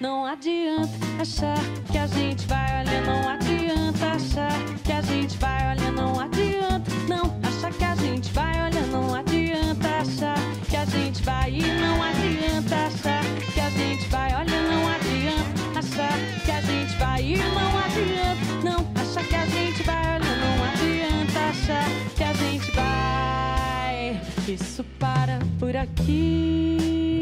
Não adianta achar que a gente vai, olha, não adianta achar que a gente vai, olha, não adianta, não achar que a gente vai, olha, não adianta achar que a gente vai e não adianta achar que a gente vai, olha, não adianta achar que a gente vai e não adianta, não achar que a gente vai, olha, não adianta achar que a gente vai. Isso para por aqui.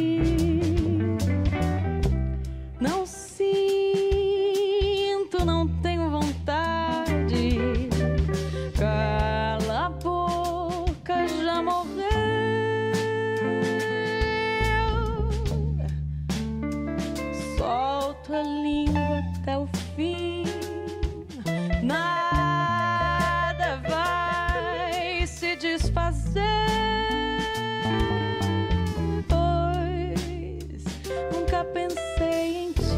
Não sinto, não tenho vontade. Cala a boca, já morreu. Solto a língua até o fim. Nada vai se desfazer, pois nunca pensei em ti.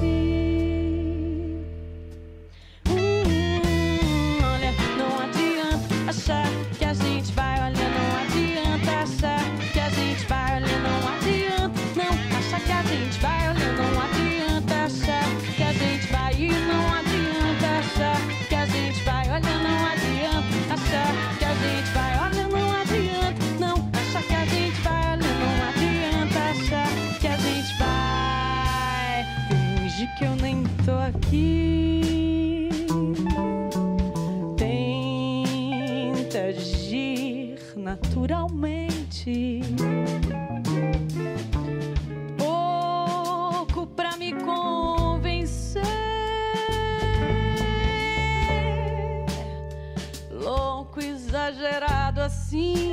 Olha, não adianta achar que a gente vai, olha, não adianta achar que a gente vai, olha, não adianta, não achar que a gente vai, olha, não adianta achar que a gente vai e não adianta achar que a gente vai, olha, não adianta achar que a gente vai, olha, não adianta, não achar que a gente vai, olha, não adianta achar que a gente vai. Finge que eu nem tô aqui. Tenta agir naturalmente. Pouco pra me convencer. Louco, exagerado assim.